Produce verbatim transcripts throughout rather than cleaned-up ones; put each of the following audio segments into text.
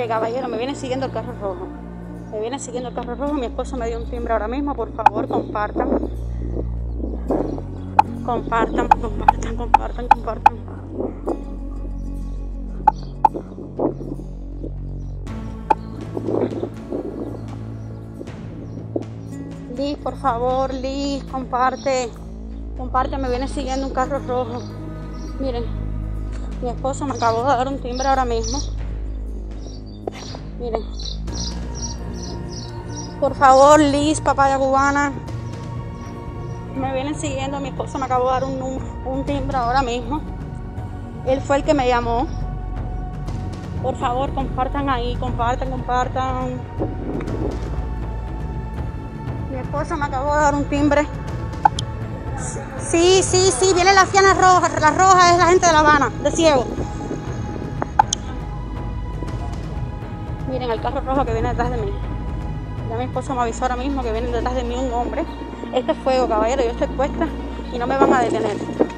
Oye, caballero, me viene siguiendo el carro rojo. Me viene siguiendo el carro rojo. Mi esposo me dio un timbre ahora mismo. Por favor, compartan. Compartan, compartan, compartan, compartan. Liz, por favor, Liz, comparte. Comparte, me viene siguiendo un carro rojo. Miren, mi esposo me acabó de dar un timbre ahora mismo. Miren. Por favor, Liz, papaya cubana. Me vienen siguiendo, mi esposo me acabó de dar un, un, un timbre ahora mismo. Él fue el que me llamó. Por favor, compartan ahí, compartan, compartan. Mi esposo me acabó de dar un timbre. Sí, sí, sí, vienen las fianas rojas. La roja es la gente de La Habana, de Ciego. Miren el carro rojo que viene detrás de mí. Ya mi esposo me avisó ahora mismo que viene detrás de mí un hombre. Este es fuego, caballero, yo estoy puesta y no me van a detener.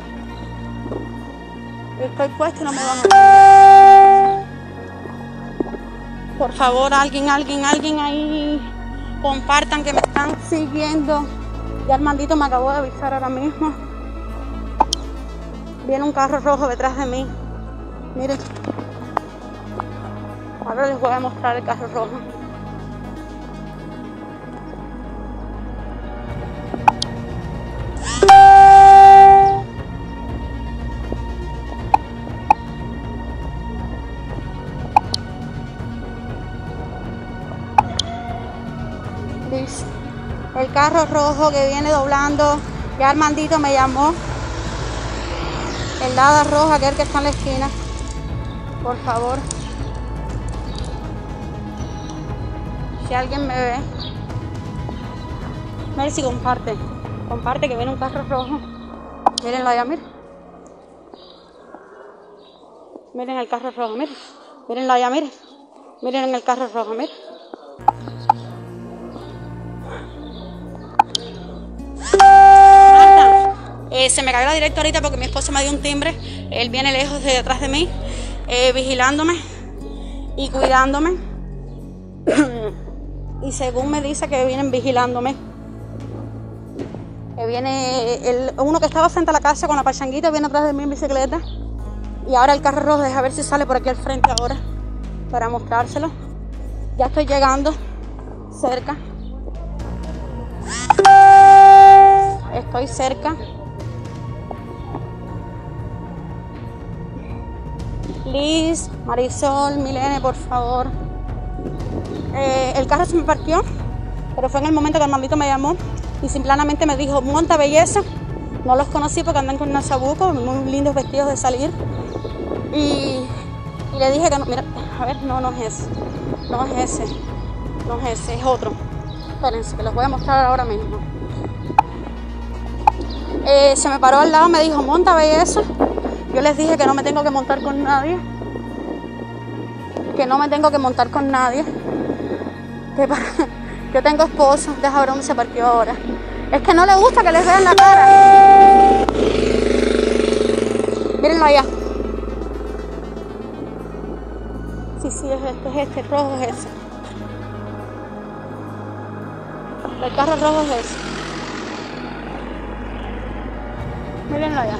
Yo estoy puesta y no me van a detener. Por favor, alguien, alguien, alguien ahí, compartan que me están siguiendo. Ya Armandito me acabó de avisar ahora mismo. Viene un carro rojo detrás de mí. Miren. Ahora les voy a mostrar el carro rojo. El carro rojo que viene doblando. Ya Armandito me llamó. El Lada roja, aquel que está en la esquina. Por favor. Si alguien me ve. Mercy, comparte. Comparte que viene un carro rojo. Mírenlo allá, miren. Miren el carro rojo, miren. Mírenlo allá, miren. Miren el carro rojo, miren. Eh, se me cayó la directa ahorita porque mi esposo me dio un timbre. Él viene lejos de detrás de mí, eh, vigilándome y cuidándome. Y según me dice que vienen vigilándome. Que viene el, uno que estaba frente a la casa con la pachanguita, viene atrás de mí en bicicleta. Y ahora el carro rojo, deja ver si sale por aquí al frente ahora para mostrárselo. Ya estoy llegando cerca. Estoy cerca. Liz, Marisol, Milene, por favor. Eh, el carro se me partió, pero fue en el momento que Armandito me llamó y simplemente me dijo, monta belleza. No los conocí porque andan con nasabuco, muy lindos vestidos de salir. Y, y le dije que no, mira, a ver, no, no es ese. No es ese. No es ese, es otro. Espérense, que les voy a mostrar ahora mismo. Eh, se me paró al lado, me dijo, monta belleza. Yo les dije que no me tengo que montar con nadie. Que no me tengo que montar con nadie. Que para... Yo tengo esposo. Deja ver dónde se parqueó ahora. Es que no le gusta que les vean la cara. Mírenlo allá. Sí, sí, es este, es este. Rojo es ese. El carro rojo es ese. Mírenlo allá.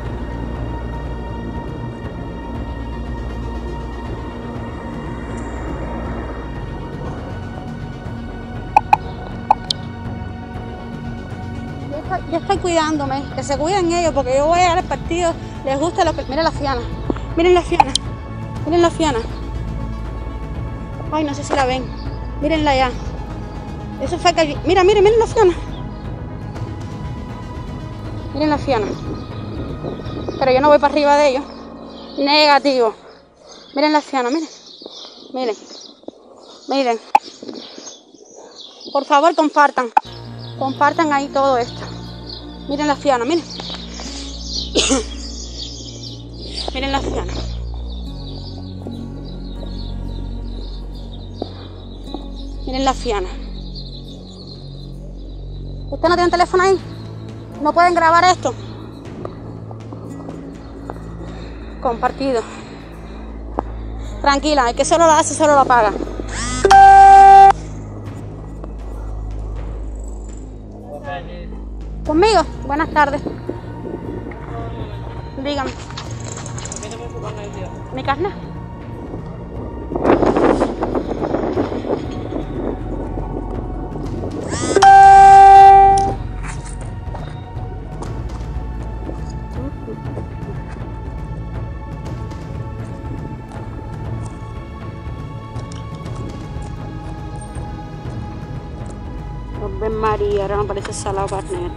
Yo estoy cuidándome, que se cuiden ellos, porque yo voy a dar el partido, les gusta lo que... Miren la fiana, miren la fiana, miren la fiana. Ay, no sé si la ven, mírenla allá. Eso fue que... Mira, miren, miren la fiana. Miren la fiana. Pero yo no voy para arriba de ellos. Negativo. Miren la fiana, miren. Miren. Miren. Por favor, compartan. Compartan ahí todo esto. Miren la fiana, miren. Miren la fiana. Miren la fiana. ¿Usted no tiene teléfono ahí? ¿No pueden grabar esto? Compartido. Tranquila, el que solo lo hace, solo lo paga. ¿Conmigo? Buenas tardes. Dígame. ¿Mi carne? Ave María, ahora no parece salado carne.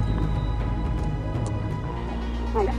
Mira.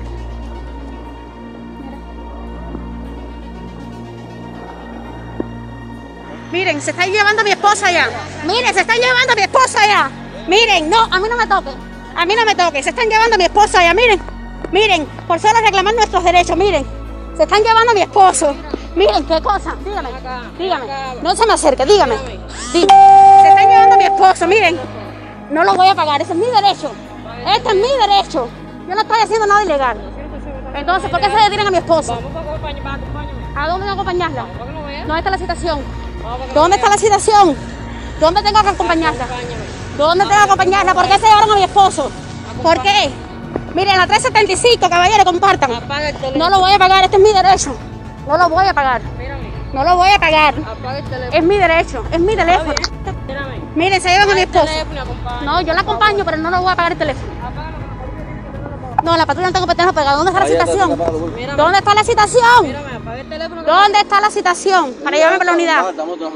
Miren, se están llevando a mi esposa ya. Miren, se están llevando a mi esposa ya. Miren, no, a mí no me toquen. A mí no me toquen. Se están llevando a mi esposa ya. Miren, miren, por solo reclamar nuestros derechos. Miren, se están llevando a mi esposo. Miren, qué cosa. Dígame, dígame. No se me acerque, dígame. Dígame. Se están llevando a mi esposo. Miren, no lo voy a pagar. Ese es mi derecho. Este es mi derecho. Yo no estoy haciendo nada ilegal. Entonces, ¿por qué se detienen a mi esposo? ¿A dónde tengo que acompañarla? ¿Dónde está la citación? ¿Dónde está la citación? ¿Dónde tengo que acompañarla? ¿Dónde tengo que acompañarla? ¿Por qué se llevaron a mi esposo? ¿Por qué? Miren, la tres setenta y cinco, caballeros, compartan. No lo voy a pagar, este es mi derecho. No lo voy a pagar. No lo voy a pagar. Es mi derecho, es mi teléfono. Miren, se llevan a mi esposo. No, yo la acompaño, pero no lo voy a pagar el teléfono. No, la patrulla no tengo teléfono pegado. ¿Dónde está la citación? ¿Dónde está la citación? ¿Dónde está la citación? Para llevarme por la unidad.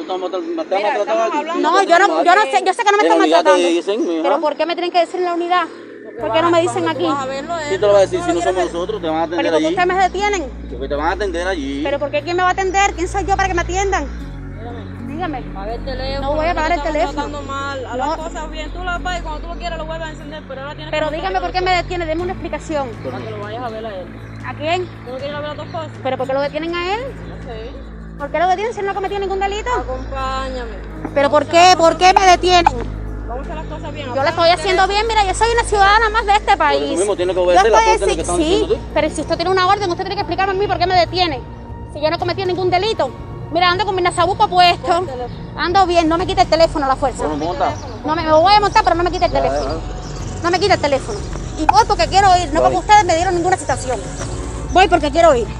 No, yo no, yo no sé, yo sé que no me están maltratando. Pero ¿por qué me tienen que decir en la unidad? ¿Por qué no me dicen aquí? ¿Quién te lo va a decir? Si no somos nosotros, te van a atender ¿Pero por qué allí. ustedes me detienen? Porque te van a atender allí. ¿Pero por qué quién me va a atender? ¿Quién soy yo para que me atiendan? Dígame. Paga el teléfono. No voy a pagar el teléfono. Tratando mal. A No. las cosas bien. Tú las pagas y cuando tú lo quieras lo vuelves a encender. Pero ahora tienes Pero que dígame por qué me detiene, deme una explicación. Para que lo vayas a ver a él. ¿A quién? ¿Tú no quieres ver a tu esposa? ¿Pero por qué lo detienen a él? No sé. ¿Por qué lo detienen si él no cometió ningún delito? Acompáñame. ¿Pero por qué? ¿Por qué me detienen? Vamos a hacer las cosas bien. Yo le estoy haciendo bien, mira, yo soy una ciudadana más de este país. Tú mismo tienes que Yo obedecer las estoy órdenes que así, están sí, diciendo tú. pero si usted tiene una orden, usted tiene que explicarme a mí por qué me detiene. Si yo no cometí ningún delito. Mira, ando con mi nasabuco puesto, ando bien, no me quite el teléfono a la fuerza. Bueno, monta. No me, me voy a montar, pero no me quite el teléfono. No me quite el teléfono. Y voy porque quiero ir, no porque ustedes me dieron ninguna citación. Voy porque quiero ir.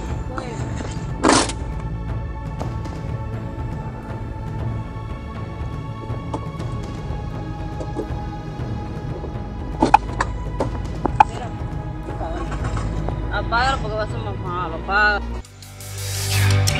Apágalo porque va a ser más malo. Apágalo.